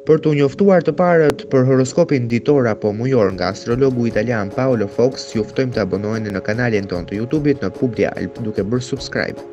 Për t'u njoftuar të parët për horoskopin ditor apo mujor nga astrologu italian Paolo Fox, ju ftojmë të abonoheni në kanalin ton të YouTube-it në Publialp duke bërë subscribe.